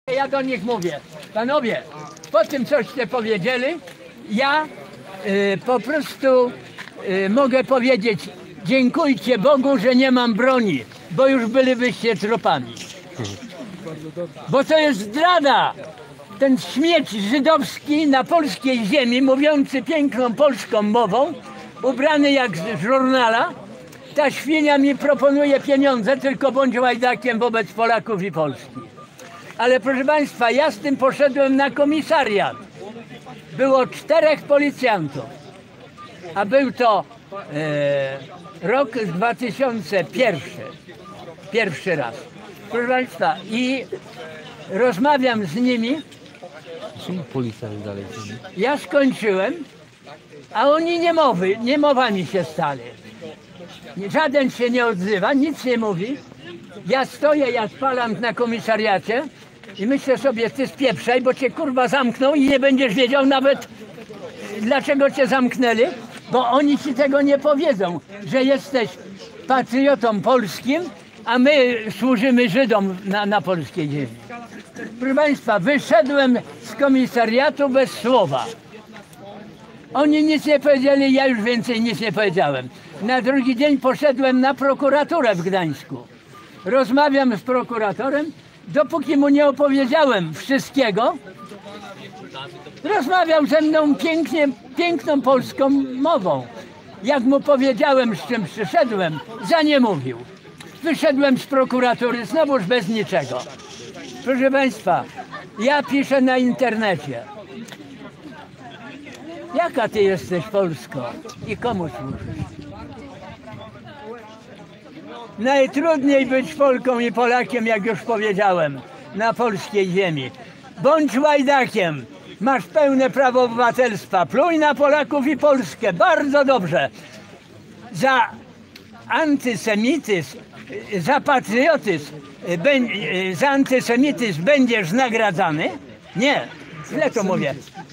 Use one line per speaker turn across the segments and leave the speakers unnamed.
Ja do nich mówię, panowie, po tym coście powiedzieli, ja po prostu mogę powiedzieć, dziękujcie Bogu, że nie mam broni, bo już bylibyście trupami. Bo to jest zdrada. Ten śmieć żydowski na polskiej ziemi, mówiący piękną polską mową, ubrany jak z żurnala, ta świnia mi proponuje pieniądze, tylko bądź łajdakiem wobec Polaków i Polski. Ale proszę państwa, ja z tym poszedłem na komisariat. Było 4 policjantów, a był to rok 2001, pierwszy raz. Proszę państwa, i rozmawiam z nimi. Ja skończyłem, a oni niemowami się stali. Żaden się nie odzywa, nic nie mówi. Ja stoję, ja spalam na komisariacie i myślę sobie, ty spieprzaj, bo cię kurwa zamkną i nie będziesz wiedział nawet, dlaczego cię zamknęli, bo oni ci tego nie powiedzą, że jesteś patriotą polskim, a my służymy Żydom na polskiej ziemi. Proszę państwa, wyszedłem z komisariatu bez słowa. Oni nic nie powiedzieli, ja już więcej nic nie powiedziałem. Na drugi dzień poszedłem na prokuraturę w Gdańsku. Rozmawiam z prokuratorem, dopóki mu nie opowiedziałem wszystkiego. Rozmawiał ze mną piękną polską mową. Jak mu powiedziałem, z czym przyszedłem, za nie mówił. Wyszedłem z prokuratury znowuż bez niczego. Proszę państwa, ja piszę na internecie. Jaka ty jesteś Polsko i komu służysz? Najtrudniej być Polką i Polakiem, jak już powiedziałem, na polskiej ziemi. Bądź łajdakiem, masz pełne prawo obywatelstwa, pluj na Polaków i Polskę, bardzo dobrze. Za antysemityzm, za patriotyzm, za antysemityzm będziesz nagradzany? Nie, źle to mówię.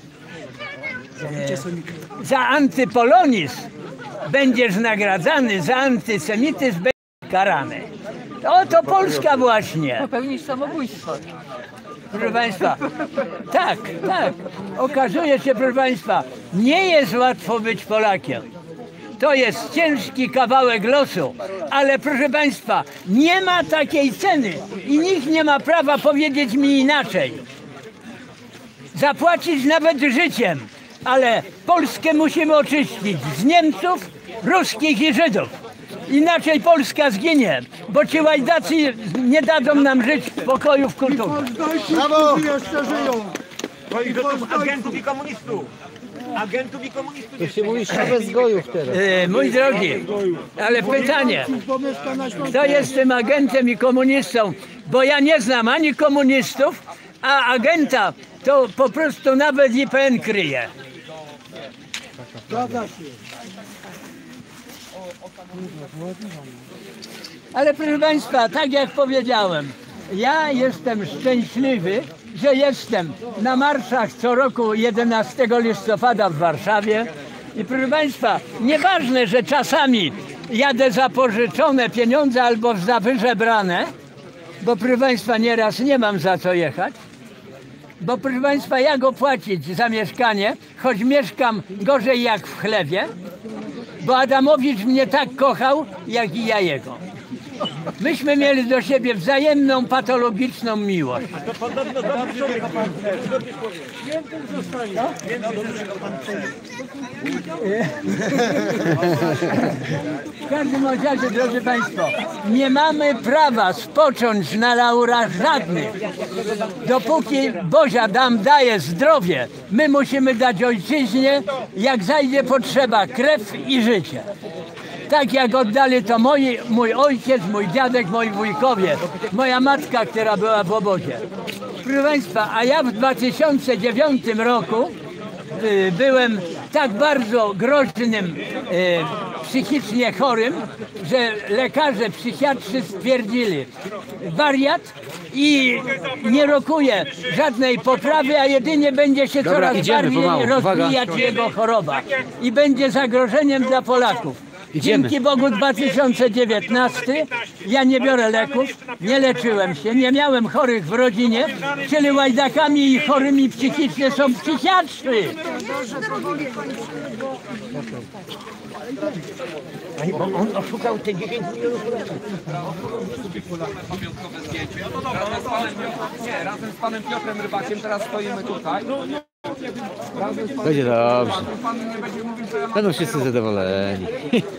Za antypolonizm będziesz nagradzany, za antysemityzm będziesz karany. Oto Polska właśnie.
Popełnisz samobójstwo.
Proszę państwa, tak. Okazuje się, proszę państwa, nie jest łatwo być Polakiem. To jest ciężki kawałek losu, ale proszę państwa, nie ma takiej ceny i nikt nie ma prawa powiedzieć mi inaczej. Zapłacić nawet życiem, ale Polskę musimy oczyścić z Niemców, ruskich i Żydów. Inaczej Polska zginie, bo ci łajdacy nie dadzą nam żyć w pokoju, w kulturze.
Brawo! Jeszcze żyją!
Agentów i komunistów! Agentów i komunistów!
To się mówi szafę z gojów teraz.
Mój drogi, ale pytanie, kto jest tym agentem i komunistą? Bo ja nie znam ani komunistów, a agenta to po prostu nawet IPN kryje. Ale proszę państwa, tak jak powiedziałem, ja jestem szczęśliwy, że jestem na marszach co roku 11 listopada w Warszawie. I proszę państwa, nieważne, że czasami jadę za pożyczone pieniądze albo za wyżebrane, bo proszę państwa, nieraz nie mam za co jechać. Bo proszę państwa, jak opłacić za mieszkanie, choć mieszkam gorzej jak w chlewie, bo Adamowicz mnie tak kochał, jak i ja jego. Myśmy mieli do siebie wzajemną, patologiczną miłość.
To podobno dobry człowiek.
W każdym razie, drodzy państwo, nie mamy prawa spocząć na laurach żadnych. Dopóki Bozia nam daje zdrowie, my musimy dać ojczyźnie, jak zajdzie potrzeba, krew i życie. Tak jak oddali to mój ojciec, mój dziadek, moi wujkowie, moja matka, która była w obozie. Proszę państwa, a ja w 2009 roku byłem tak bardzo groźnym, psychicznie chorym, że lekarze psychiatrzy stwierdzili wariat i nie rokuje żadnej poprawy, a jedynie będzie się coraz bardziej rozwijać jego choroba i będzie zagrożeniem dla Polaków. Dzięki Bogu 2019 ja nie biorę leków, nie leczyłem się, nie miałem chorych w rodzinie, czyli łajdakami i chorymi psychicznie są psychiatrzy.
On oszukał te 10 milionów.
Pamiątkowe zdjęcie. No dobra, razem z panem Piotrem Rybakiem teraz stoimy tutaj.
Będzie dobrze.
Pan nie będzie mówił, że ja mam...
Będą wszyscy zadowoleni.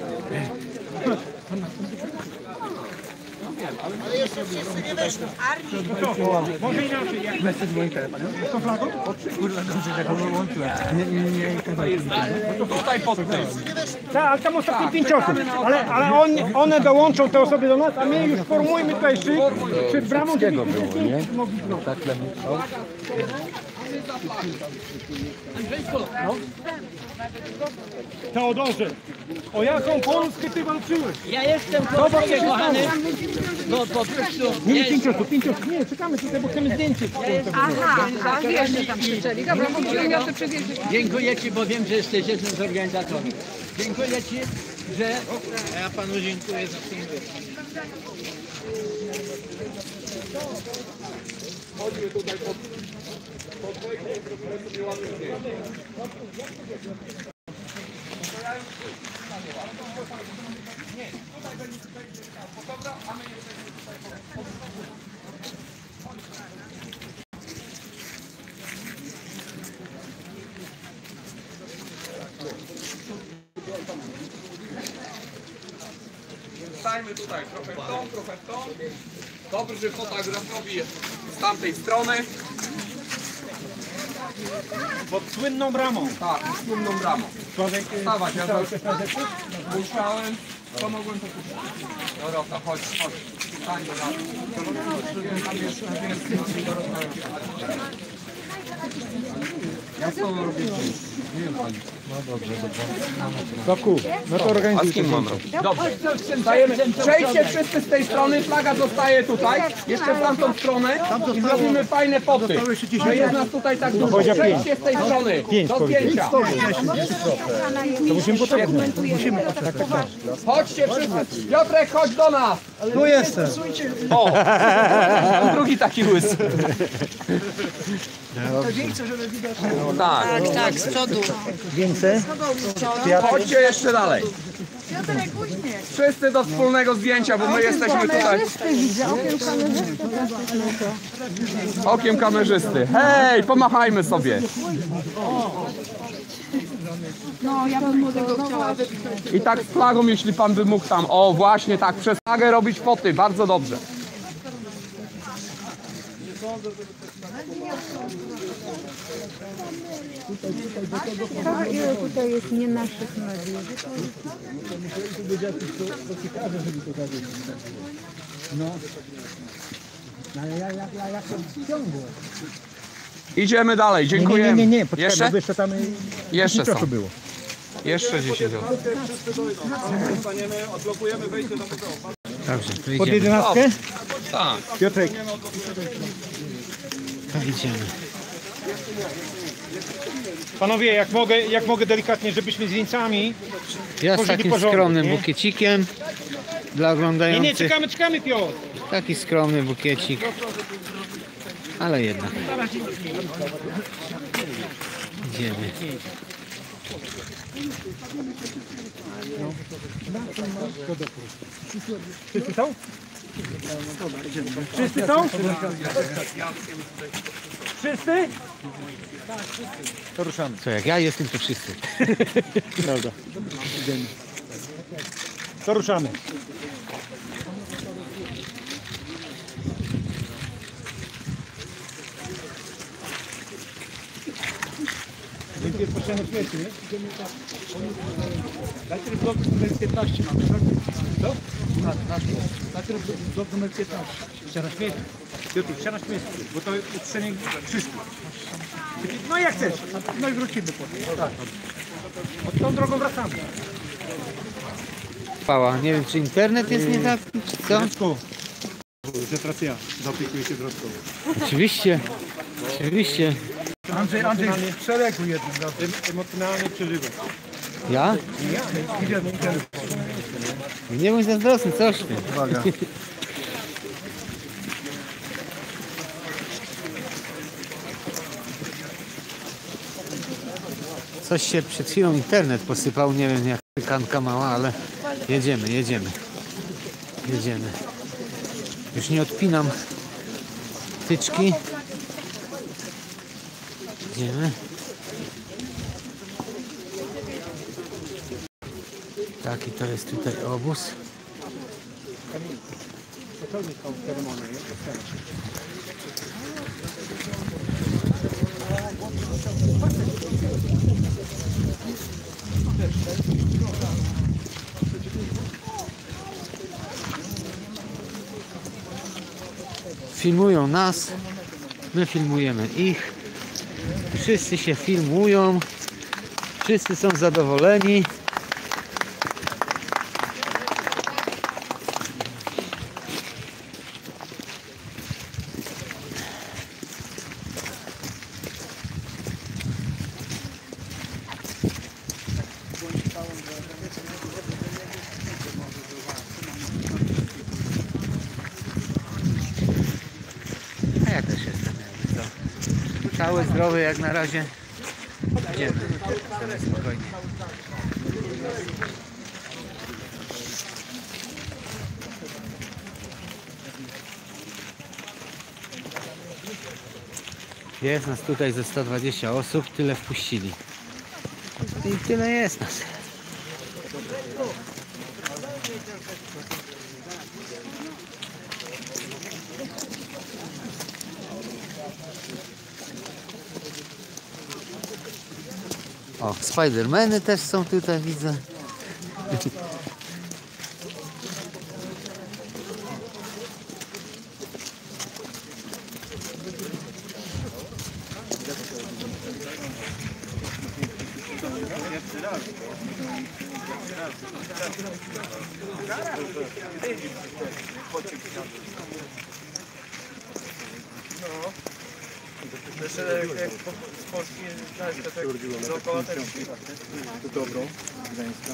Tutaj pod tym.
Tak, ale tam ostatnie 5 osób. Ale one dołączą te osoby do nas, a my już formujmy tutaj przed bramą. Było, nie? Teodorze, o jaką Polskę ty walczyłeś?
Ja jestem Polskie, kochany, bo po prostu...
Nie, 5 osób, 5 osób. Nie, czekamy tutaj, bo chcemy zdjęcie.
Aha, a wiesz, że tam krzyczeli. Dobra, mówiłem, ja to przewieźć.
Dziękuję Ci, bo wiem, że jesteś jednym z organizatorów. Dziękuję Ci, że...
Ja panu dziękuję za przyjęcie.
Stajmy tutaj trochę w tą, trochę w tą. Dobry fotografowi z tamtej strony.
Pod słynną bramą.
Tak, z słynną bramą. Wstawać, ja musiałem. To mogłem to puścić. Dorota, chodź. Stań do nas. Ja to robię.
Toku, no to organizuj.
A z kim mam robić? Dobrze. Przejdźcie wszyscy z tej strony, flaga zostaje tutaj, jeszcze w tamtą stronę i zrobimy fajne foty. Że jest nas tutaj tak dużo. Przejdźcie z tej strony do zdjęcia.
To musimy poczekać.
Chodźcie wszyscy. Piotrek, chodź do nas.
Tu jestem.
O, drugi taki łysy. Tak.
Tak, z przodu.
Więcej?
Chodźcie jeszcze dalej. Wszyscy do wspólnego zdjęcia, bo my jesteśmy tutaj. Okiem kamerzysty. Hej, pomachajmy sobie.
No, ja bym młodego chciała.
I tak z flagą, jeśli pan by mógł tam. O, właśnie tak, przez flagę robić foty. Bardzo dobrze.
Ile tutaj jest nie naszych mediów?
Idziemy dalej, dziękujemy.
Nie, poczekaj,
Jeszcze?
bo jeszcze tam
Jeszcze
10 osób
są.
było.
Jeszcze 10 osób.
Dobrze,
Pod
wyjdziemy.
11?
Tak.
Piotrek.
To idziemy.
Panowie, jak mogę delikatnie, żebyśmy z wieńcami...
Ja z
Tworzyli
takim
porządek,
skromnym
nie?
bukiecikiem dla oglądających.
czekamy Piotr.
Taki skromny bukiecik. Ale jednak. Idziemy.
Wszyscy są? Wszyscy są? Wszyscy? To ruszamy.
Co jak ja jestem, to wszyscy.
Dobra. To ruszamy. Dziękuję, proszę świecie, nie? Najpierw blok numer 15 mamy, tak? Co? Najpierw blok numer 15. Ściana śmieci. Piotr, ściana śmieci, bo to utrzenie wszystkich. No jak chcesz, no i wrócimy potem. Tak. Od tą drogą wracamy.
Pała, nie wiem czy internet jest nie taki, czy co?
Że teraz ja zaopiekuję się drogą.
Oczywiście. Oczywiście.
Andrzej, w szeregu jednym razem. Emocjonalnie przeżywa.
Ja? Nie bądź zazdrosny, coś ty.
Uwaga.
Coś się przed chwilą internet posypał, nie wiem jak kanka mała, ale jedziemy. Już nie odpinam wtyczki. Jedziemy. Taki to jest tutaj obóz. Filmują nas, my filmujemy ich. Wszyscy się filmują, wszyscy są zadowoleni. A ja też jestem. Cały zdrowy jak na razie. Idziemy spokojnie. Jest nas tutaj ze 120 osób, tyle wpuścili. I tyle jest nas. O, Spidermany też są tutaj, widzę.
Z Polski dookoła też. To dobro, Gdańska.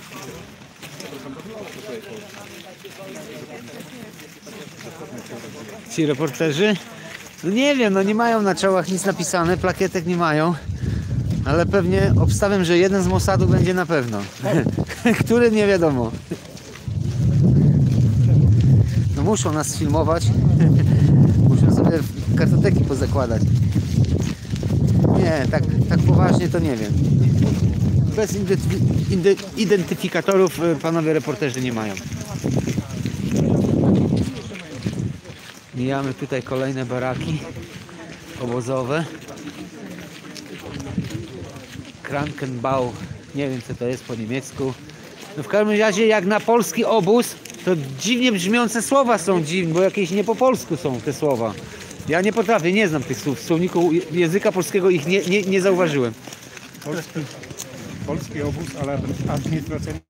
Ci reporterzy? No nie wiem, no nie mają na czołach nic napisane, plakietek nie mają. Ale pewnie obstawiam, że jeden z Mossadu będzie na pewno. Który nie wiadomo. No muszą nas filmować. Muszą sobie kartoteki pozakładać. Nie, tak poważnie to nie wiem. Bez identyfikatorów panowie reporterzy nie mają. Mijamy tutaj kolejne baraki obozowe. Krankenbau, nie wiem co to jest po niemiecku. No w każdym razie jak na polski obóz, to dziwnie brzmiące słowa są dziwne, bo jakieś nie po polsku są te słowa. Ja nie potrafię, nie znam tych słów. W słowniku języka polskiego ich nie zauważyłem.
Polski obóz, ale administracyjny.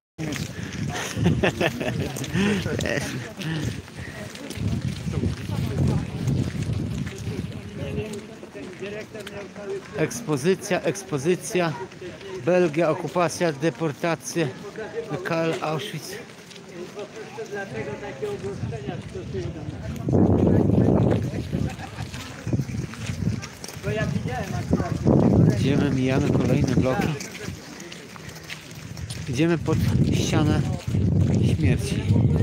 Ekspozycja, Belgia, okupacja, deportacje, Karl Auschwitz. Idziemy, mijamy kolejne bloki. Idziemy pod ścianę śmierci.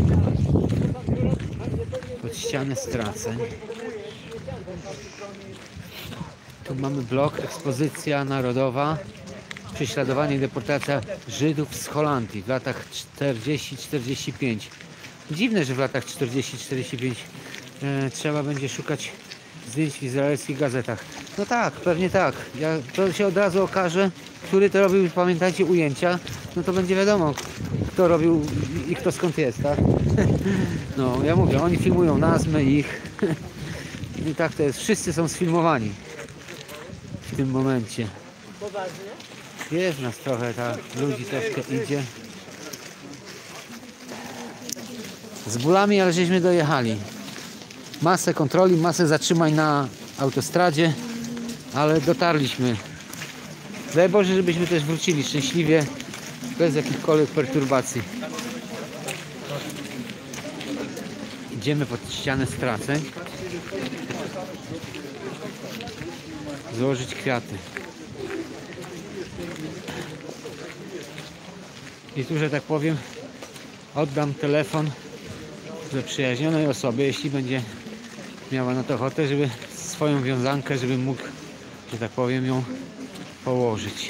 Pod ścianę straceń. Tu mamy blok, ekspozycja narodowa, prześladowanie i deportacja Żydów z Holandii w latach 40-45. Dziwne, że w latach 40-45 trzeba będzie szukać zdjęć w izraelskich gazetach. No tak, pewnie tak. To się od razu okaże, który to robił, pamiętajcie, ujęcia. No to będzie wiadomo, kto robił i kto skąd jest, tak? No, ja mówię, oni filmują nas, my ich. I tak to jest. Wszyscy są sfilmowani w tym momencie. Jest nas trochę, tak, ludzi troszkę idzie. Z bólami, ale żeśmy dojechali. Masę kontroli, masę zatrzymań na autostradzie, ale dotarliśmy. Daj Boże, żebyśmy też wrócili szczęśliwie bez jakichkolwiek perturbacji. Idziemy pod ścianę straceń. Złożyć kwiaty. I tu, że tak powiem, oddam telefon zaprzyjaźnionej osobie, jeśli będzie miała na to ochotę, żeby swoją wiązankę, żeby mógł, że tak powiem, ją położyć.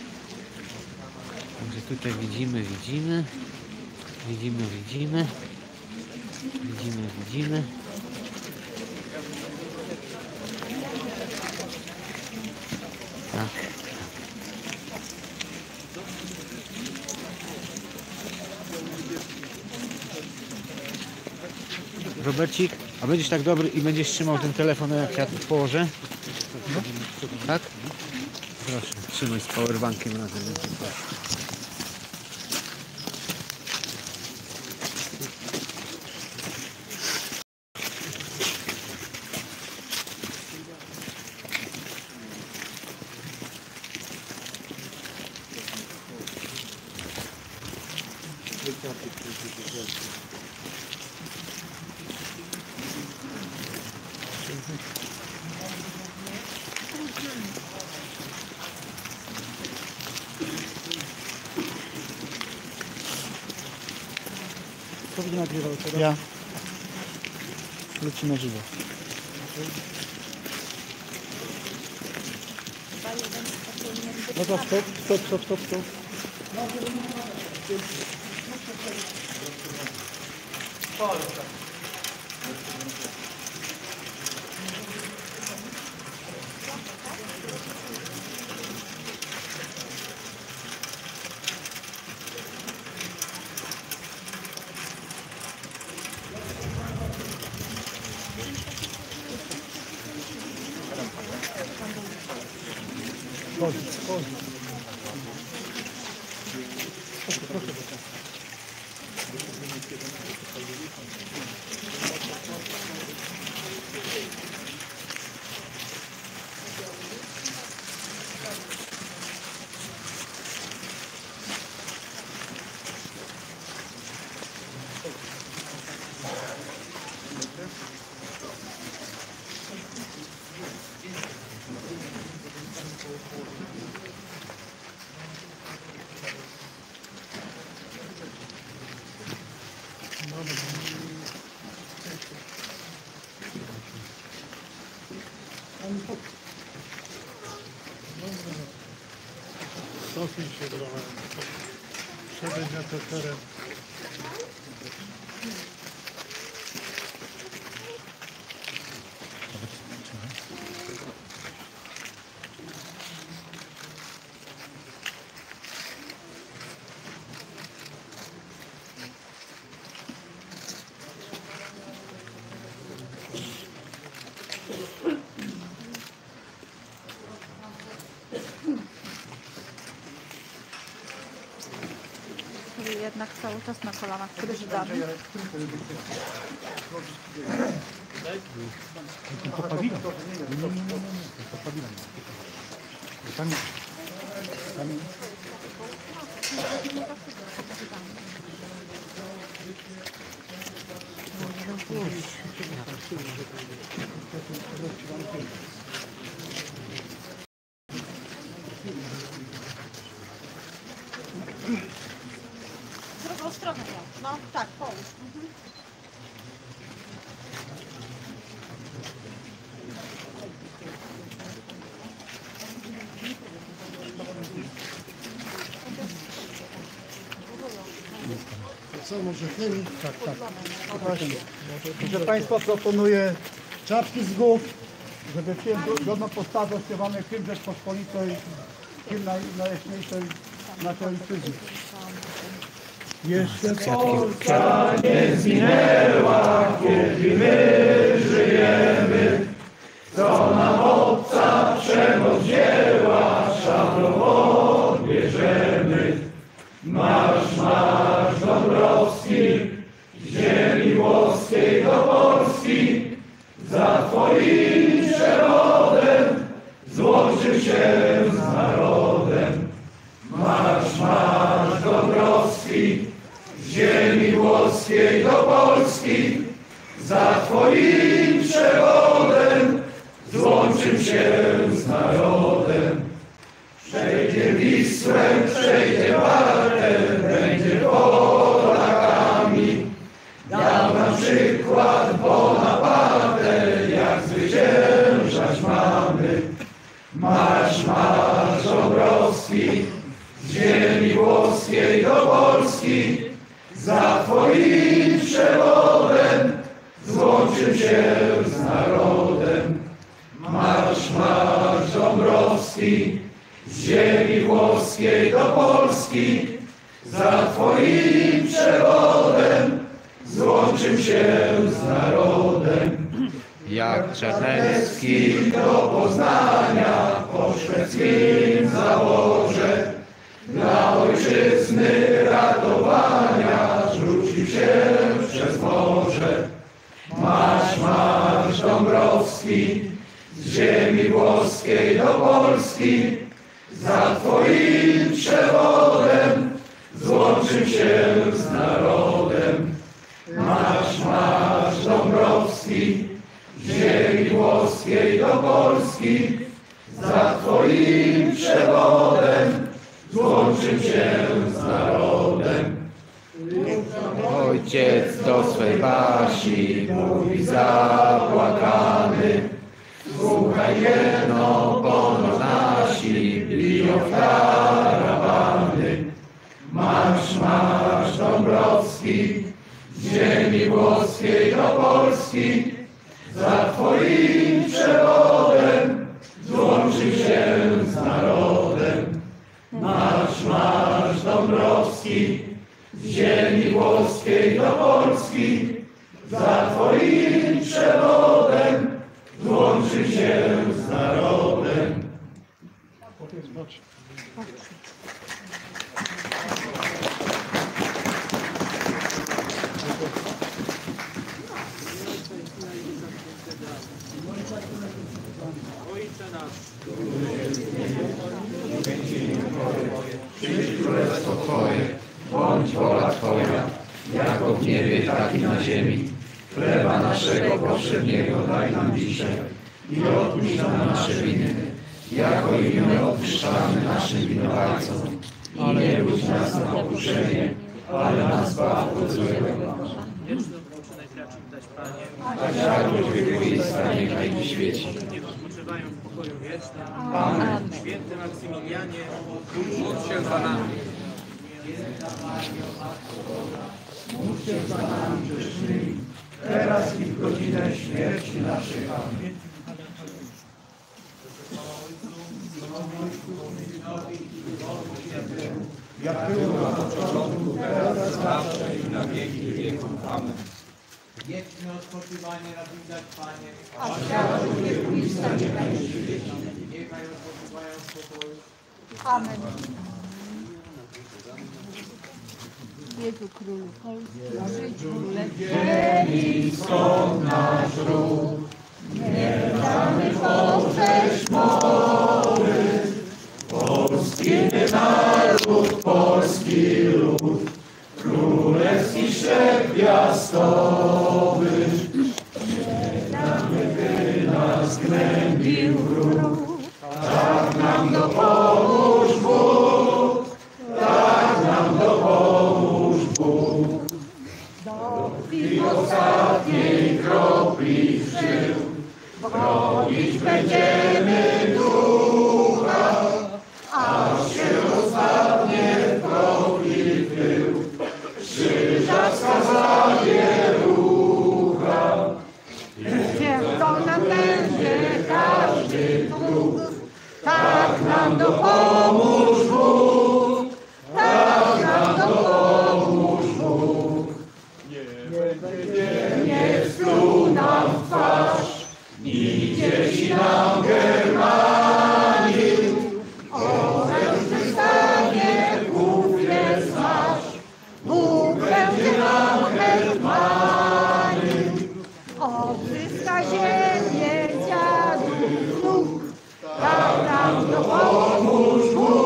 Także tutaj widzimy. Tak. Robercik, a będziesz tak dobry i będziesz trzymał ten telefon, jak ja tu położę? No. Tak? Proszę, trzymaj z powerbankiem razem.
Kto będzie nagrywał teraz? Ja. Leci na żywo. No to stop.
Cofnij się trochę. Przejdź na ten teren.
Jednak cały czas na kolanach kryżdami.
W drugą stronę, no tak, połóż.
Co, może chemii? Tak. Proszę Państwa, proponuję czapki z głów, żeby film godną postawę śpiewamy hymn Rzeczpospolitej, hymn najjaśniejszej naszej ojczyzny. Jeszcze Polska nie zginęła, kiedy my żyjemy, co nam obca przemoc wzięła, szablą odbierzemy. Marsz, marsz Dąbrowski, z ziemi włoskiej do Polski, za Twoim przewodem złączył się z narodem. Marsz, marsz
się z narodem. Przejdzie Wisłę, przejdzie Wartę, będzie Polakami. Dał nam przykład Bonaparte, jak zwyciężać mamy. Marsz, marsz Dąbrowski, z ziemi włoskiej do Polski, za Twoim przewodem złączył się z narodem. Marsz, marsz Dąbrowski, z ziemi włoskiej do Polski, za Twoim przewodem złączył się z narodem.
Jak Czarnecki
do Poznania po szwedzkim zaborze, dla ojczyzny ratowania rzucił się przez morze. Marsz, marsz Dąbrowski, z ziemi włoskiej do Polski, za Twoim przewodem złączył się z narodem. Marsz, marsz Dąbrowski, z ziemi włoskiej do Polski, za Twoim przewodem złączył się z narodem.
ojciec do swej Basi
Mówi zapłakany, słuchaj jedno, pono nasi biją w tarabany. Marsz, marsz Dąbrowski, z ziemi włoskiej do Polski, za Twoim przewodem złączył się z narodem. Marsz, marsz Dąbrowski, z ziemi włoskiej do Polski, za Twoim przewodem złączył się z narodem. Przyjdź królestwo Twoje, bądź wola Twoja, jako w niebie, tak i na ziemi. Chleba naszego powszedniego daj nam dzisiaj i odpuść nam nasze winy, jako i my odpuszczamy naszym winowajcom. I nie budź nas na pokuszenie, ale nas zbaw od złego. A światło wychwysta niechaj mi świeci.
Niech odpoczywają w pokoju wiecznym.
Amen.
Święty Maksymilianie,
Módl się za nami.
Módl się za nami grzesznymi, teraz i w godzinę śmierci naszej. Amen.
Jak było na początku, teraz,
Zawsze i na wieki wieków. Amen.
wieczne odpoczywanie racz dać, Panie.
A światło wiekuista niechaj mi
Niechaj odpoczywają w pokoju.
Amen.
Jezu Królu Polski, żyć królestwo.
Skąd nasz ród, nie damy poprzeć mowy. Polski naród, polski lud, królewski szczep gwiazdowy. Nie damy, by nas gnębił wróg, tak nam dopomóż Bóg, tak nam dopomóż Bóg. I ostatniej kropli żył, bronić będziemy ducha, aż się ostatnie kropli pył, krzyża skazanie rucha.
Niech to nam będzie każdy wróg.
Tak nam dopomóż Bóg, tak nam dopomóż Bóg. Nie spluł nam w twarz, ni dzieci nam Germanii. Oręż wystanie, Bóg jest nasz, Bóg będzie nam hetmanem.
Odzyska ziemię dziadów nóg.
Tak nam dopomóż Bóg.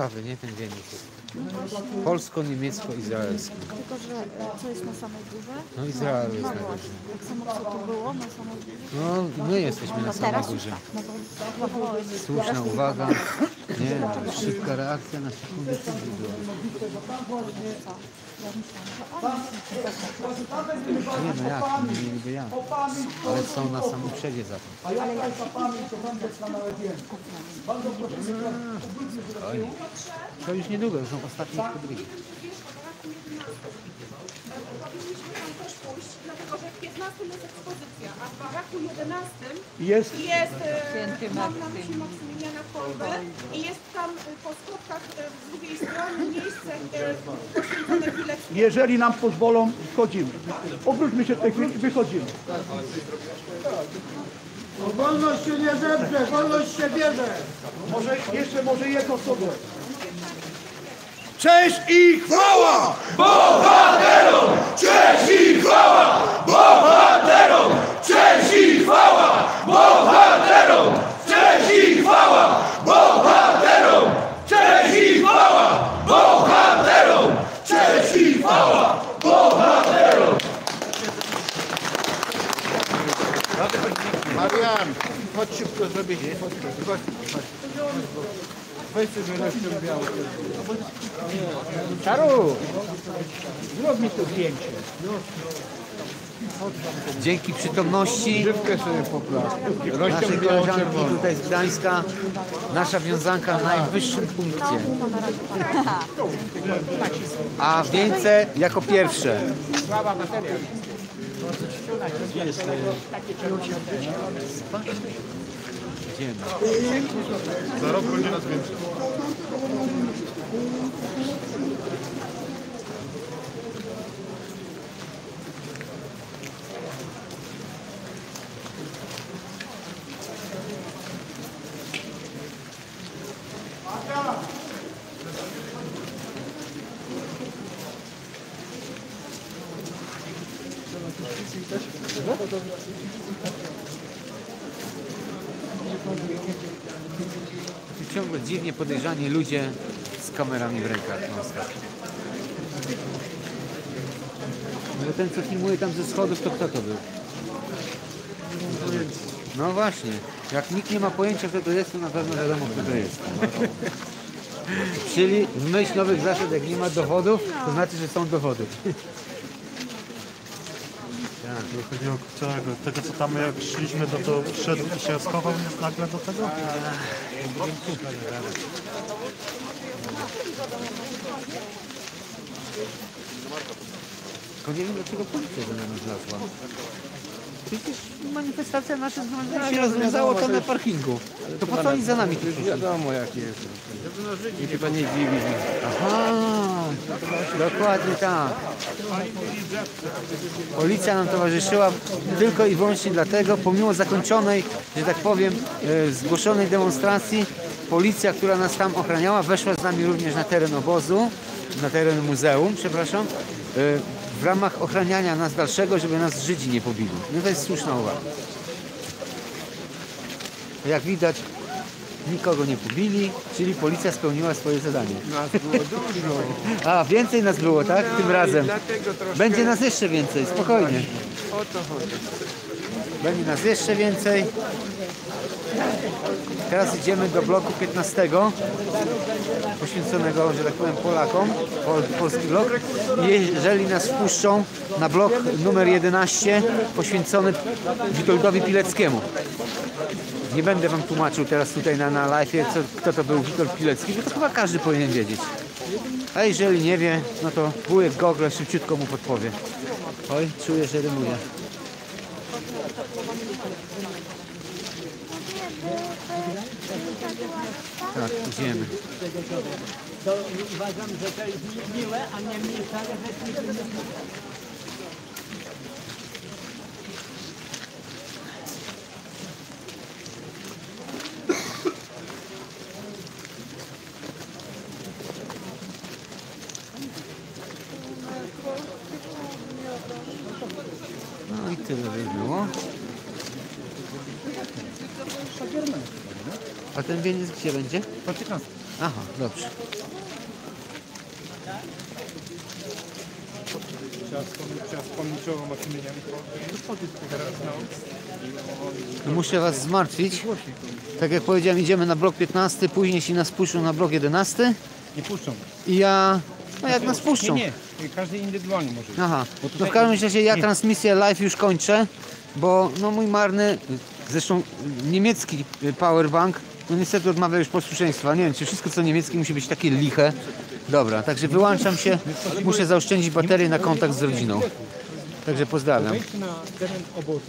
ciekawy, nie? Ten wieniec jest. Polsko-niemiecko-izraelski.
Tylko, że co jest na samej górze?
No Izrael jest na górze.
Tak samo co tu było na samej górze?
No my jesteśmy na samej
Teraz już
górze.
tak. No to
Słuszna uwaga. Nie, szybka reakcja na sekundę też była. Nie no jak, nie mieliby jak. Ale są na samym przodzie za to. To już niedługo, to są ostatnie podrygi.
Dlatego, że w 15 jest ekspozycja, a w baraku 11
Jest
jest mam na myśli Maksymiliana Kolbę i jest tam po schodkach z drugiej strony miejsce poświęcone Pileckiemu.
Jeżeli nam pozwolą, wchodzimy. Obróćmy się w tej chwili i wychodzimy. Wolność się nie zebrze, wolność się bierze. Może jedno słowo. Cześć i chwała!
Bohaterom! Cześć i chwała! Bohaterom! Cześć i chwała! Bohaterom! Cześć i chwała! Bohaterom! Cześć i chwała! Bohaterom! Cześć i chwała! Bohaterom!
Marian, chodź szybko zrobić fotkę. Weź sobie resztę białą.
Czaru! Zrób mi to zdjęcie.
Dzięki przytomności
Żywkę sobie popraw.
naszej koleżanki tutaj z Gdańska, nasza wiązanka w najwyższym punkcie. A wieńce jako pierwsze.
Słaba materia.
Idziemy.
Za rok będzie nas więcej.
Ciągle dziwnie podejrzani ludzie z kamerami w rękach. No ten, co filmuje tam ze schodów, to kto to był? No właśnie. Jak nikt nie ma pojęcia, kto to jest, to na pewno wiadomo, kto to jest. Czyli w myśl nowych zasad, jak nie ma dowodów, to znaczy, że są dowody.
Chodzi o tego, co tam jak szliśmy, to wszedł i się schował nagle do tego?
Tylko nie wiem, dlaczego policja za nami zlazła. Przecież manifestacja nasza się rozwiązało tam na parkingu. To po co oni za nami tu przyszli?
Wiadomo jak jest. I chyba nie dziwi.
Aha, dokładnie tak. Policja nam towarzyszyła tylko i wyłącznie dlatego, pomimo zakończonej, że tak powiem, zgłoszonej demonstracji, policja, która nas tam ochraniała, weszła z nami również na teren obozu, na teren muzeum, przepraszam, w ramach ochraniania nas dalszego, żeby nas Żydzi nie pobili. No to jest słuszna uwaga. Jak widać, nikogo nie pobili, czyli policja spełniła swoje zadanie.
Nas było dużo.
A, więcej nas było, tak? Tym razem.
Dlatego troszkę
Będzie nas jeszcze więcej, spokojnie.
o to chodzi.
Będzie nas jeszcze więcej. Teraz idziemy do bloku 15, poświęconego, że tak powiem, Polakom, polski blok. I jeżeli nas wpuszczą na blok numer 11, poświęcony Witoldowi Pileckiemu. Nie będę wam tłumaczył teraz tutaj na live'ie, kto to był Witold Pilecki, bo to chyba każdy powinien wiedzieć. A jeżeli nie wie, no to wujek Google szybciutko mu podpowie. Oj, czuję, że rymuje. Tak, idziemy.
To uważam, że to jest miłe, a nie mniej wcale, że
No i tyle by było. A ten wieniec gdzie będzie?
Po 15.
Aha, dobrze.
pomniczową Maksymilian.
Muszę was zmartwić. Tak jak powiedziałem, idziemy na blok 15, później się nas puszczą na blok 11
Nie puszczą.
i ja... No jak nas puszczą?
Nie, każdy indywidualnie może.
Aha, no w każdym razie ja transmisję live już kończę, bo no mój marny, zresztą niemiecki powerbank, no niestety odmawia już posłuszeństwa. Nie wiem, czy wszystko co niemieckie musi być takie liche. Dobra, także wyłączam się, muszę zaoszczędzić baterię na kontakt z rodziną. Także pozdrawiam.
Wejdź na teren obozu.